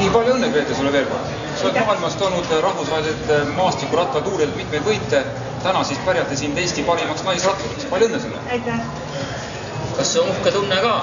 Nii palju õnne, Grete, sulle veel kord. Sa oled maailmas toonud rahvusvaheliselt maastikurattatuuridelt mitmeid võite. Täna siis pärjate sind Eesti parimaks naisratturiks. Palju õnne sulle! Aitäh! Kas see on uhke tunne ka?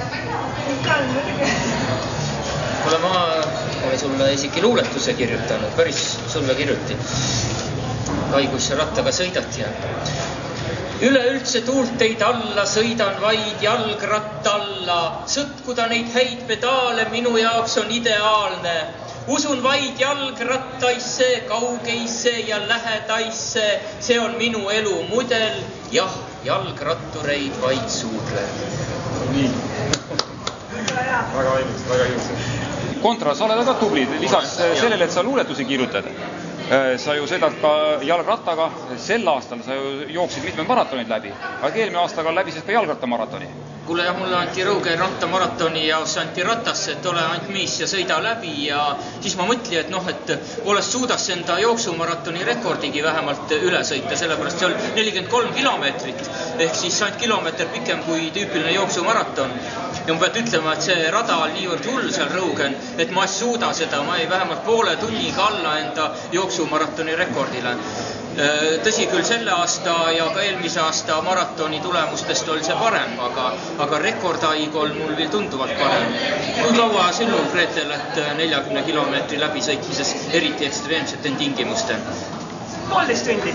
Kuule, ma olen sulle isegi luuletuse kirjutanud. Päris sulle kirjuti. Kai, kui sa rattaga sõidad ja... Üleüldse tuult teid alla, sõidan vaid jalgratta alla. Sõtkuda neid häid pedaale minu jaoks on ideaalne. Usun vaid jalgrattaisse, kaugeisse ja lähedaisse. See on minu elu mudel. Jah, jalgrattureid vaid suudlen. Nii. Väga ilus, väga ilus. Kontra, sa oled väga tubli. Lisaks sellele, et sa luuletusi kirjutad. Sa ju sõidad ka jalgrattaga. Sel aastal sa ju jooksid mitmed maratonid läbi. Aga eelmine aastaga läbisid ka jalgrattamaratoni. Kuule, jah, mulle anti Rõuge rattamaratoni jaoks anti ratasse, et ole ainult mees ja sõida läbi. Ja siis ma mõtli, et et poolest suudas enda jooksumaratoni rekordigi vähemalt üle sõita, sellepärast see on 43 kilomeetrit. Ehk siis ainult kilomeeter pikem kui tüüpiline jooksumaraton. Ja ma pead ütlema, et see rada on niivõrd hull seal Rõugen, et ma ei suuda seda. Ma ei vähemalt poole tunniga alla enda jooksumaratoni rekordile. Tõsi küll, selle aasta ja ka eelmise aasta maratoni tulemustest oli see parem, aga rekordaig on mul veel tunduvalt parem. Kui kaua sinul, Gretel, et 40 kilomeetri läbisõitmises eriti ekstreemsete tingimustel? 1,5 tundi.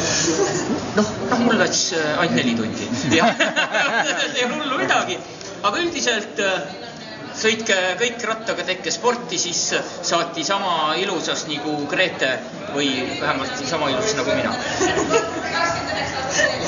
Mul läks ainult 4 tundi. See on hullu midagi. Aga üldiselt sõitke kõik rattaga tekke sporti, siis saati sama ilusas nagu Grete või vähemalt sama ilus nagu mina.